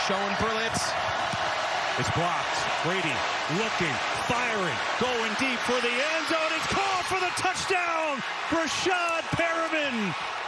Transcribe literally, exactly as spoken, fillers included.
Schoenberlitz. It's blocked. Brady looking, firing, going deep for the end zone. It's called for the touchdown. Rashad Perriman